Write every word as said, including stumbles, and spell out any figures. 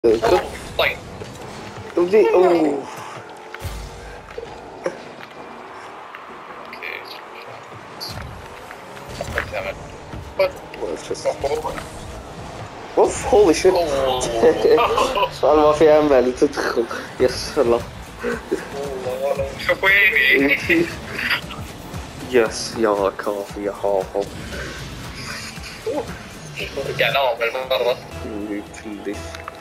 شوف طيب ودي اوه اوكي تمام. اوف هولي شيت. اوه صار ما في امل تدخل. يس الله. والله شوف ويني. يس يا كافي يا حافظ. رجعنا بالمرة. اللي تلي